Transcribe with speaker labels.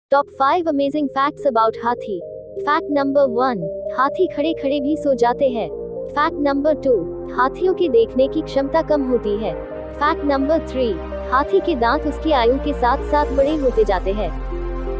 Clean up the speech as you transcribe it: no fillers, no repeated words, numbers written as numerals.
Speaker 1: Top 5 amazing facts about हाथी। Fact number 1, हाथी खड़े खड़े भी सो जाते हैं। फैक्ट नंबर 2, हाथियों की देखने की क्षमता कम होती है। फैक्ट नंबर 3, हाथी के दांत उसकी आयु के साथ साथ बड़े होते जाते हैं।